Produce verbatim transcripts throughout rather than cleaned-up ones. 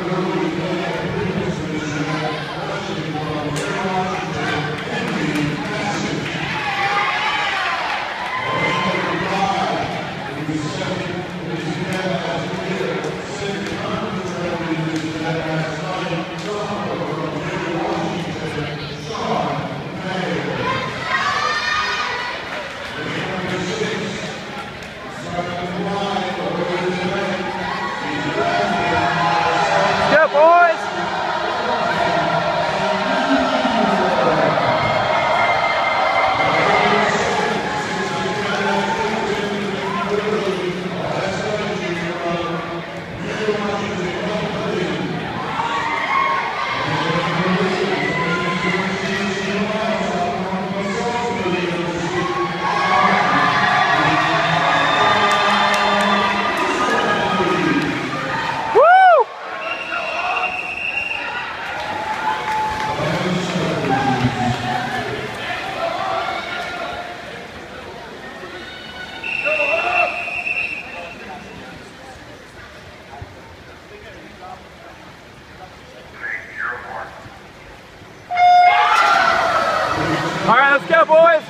All right, let's go, boys.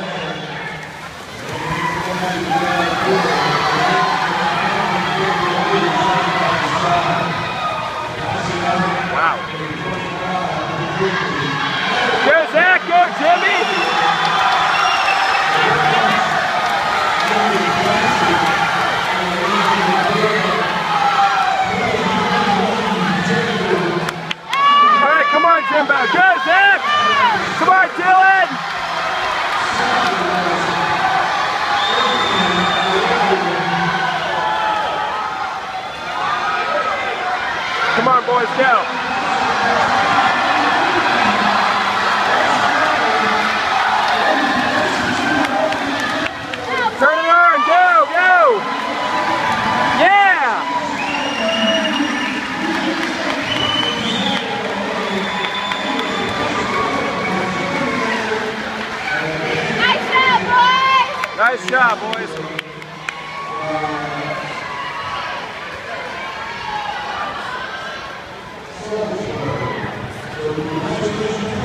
Wow. Go, Zach. Go, Jimmy. All right, come on, Jimbo. Go, Zach. Come on, Dylan. Come on, boys, go. Turn it on, go, go. Yeah. Nice job, boys. Nice job, boys.